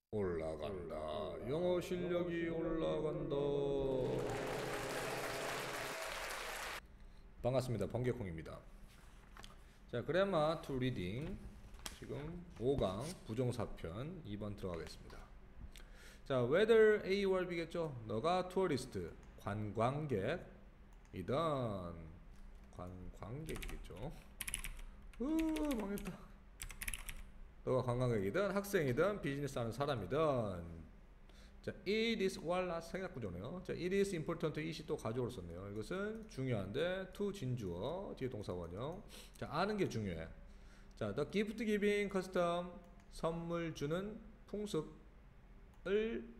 올라간다. 영어 실력이 올라간다. 반갑습니다. 번개콩입니다. 자, 그래마 투 리딩 지금 5강 부정사편 2번 들어가겠습니다. 자, whether A or B겠죠. 너가 투어리스트 관광객이든 관광객이겠죠. 망했다. 너가 관광객이든 학생이든 비즈니스 하는 사람이든, 자, it is 왈라 생략 구조네요. 자, it is important, it이 또 가주어로 썼네요. 이것은 중요한데 to 진주어 뒤에 동사 원형. 자, 아는 게 중요해. 자, the gift giving custom 선물 주는 풍습이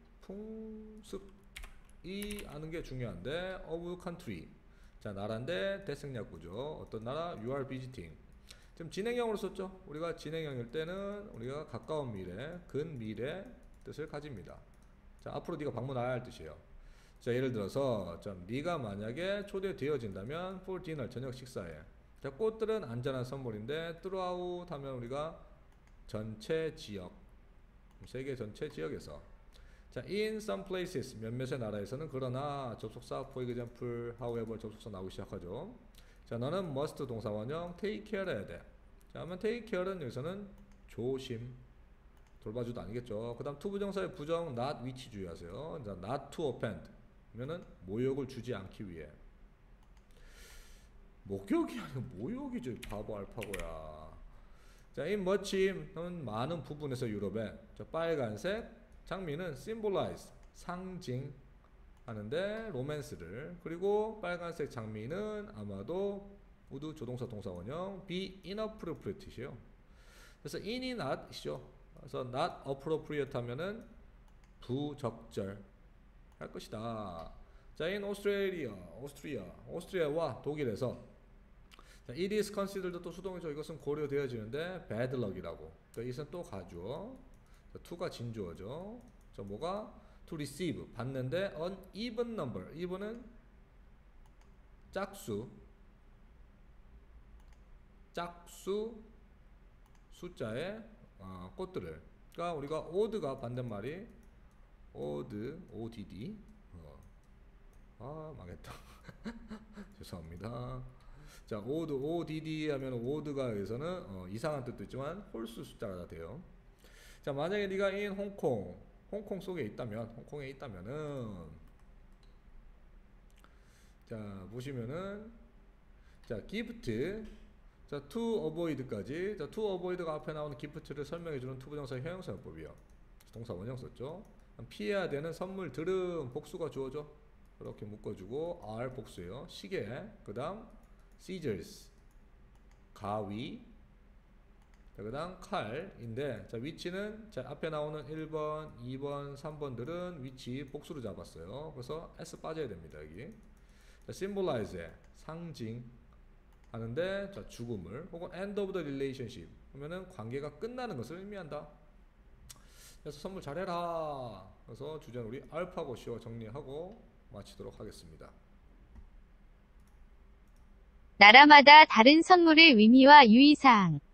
아는 게 중요한데 of country. 자, 나라인데 대생략 구조. 어떤 나라? you are visiting. 지금 진행형으로 썼죠. 우리가 진행형일 때는 우리가 가까운 미래, 근미래 뜻을 가집니다. 자, 앞으로 네가 방문해야 할 뜻이에요. 자, 예를 들어서 네가 만약에 초대되어진다면 for dinner 저녁 식사에. 자, 꽃들은 안전한 선물인데 throughout 하면 우리가 전체 지역, 세계 전체 지역에서. 자, in some places 몇몇의 나라에서는 그러나 접속사 for example, however 접속사 나오기 시작하죠. 자, 너는 must 동사 원형 take care 해야 돼. 자, 하면 take care는 여기서는 조심, 돌봐주도 아니겠죠. 그 다음 to 부정사의 부정 not which 주의하세요. 자, not to offend 그러면은 모욕을 주지 않기 위해. 목욕이 아니고 모욕이죠. 바보 알파고야. 자, in much는 많은 부분에서 유럽에. 자, 빨간색 장미는 symbolize 상징 하는데 로맨스를. 그리고 빨간색 장미는 아마도 모두 조동사 동사 원형 be inappropriate이에요. 그래서 in이 not이죠. 그래서 not appropriate 하면은 부적절 할 것이다. 자, in 오스트리아와 독일에서. 자, it is considered 또 수동이죠. 이것은 고려되어지는데 bad luck이라고. 자, it은 또 가주어. 자, to가 진주어죠. 자, 뭐가 to receive 받는데 an even number. even은 짝수 숫자의 꽃들을. 그러니까 우리가 odd가 반대말이 odd 망했다. 죄송합니다. 자, odd 하면 odd가 여기서는 이상한 뜻도 있지만 홀수 숫자가 다 돼요. 자, 만약에 네가 in 홍콩 속에 있다면, 홍콩에 있다면은, 자, 보시면은, 자, gift, 자, to avoid까지. 자, to avoid가 앞에 나오는 gift를 설명해주는 투부정사의 형용사용법이요. 동사 원형 썼죠. 피해야 되는 선물들은 복수가 주어져. 그렇게 묶어주고 are 복수예요. 시계, 그 다음 scissors 가위, 그 다음 칼인데, 자, 위치는 자, 앞에 나오는 1번, 2번, 3번들은 위치 복수로 잡았어요. 그래서 S 빠져야 됩니다. 여기. 자, symbolize 상징 하는데, 자, 죽음을 혹은 end of the relationship 하면은 관계가 끝나는 것을 의미한다. 그래서 선물 잘해라. 그래서 주제는 우리 알파고 시어 정리하고 마치도록 하겠습니다. 나라마다 다른 선물의 의미와 유의사항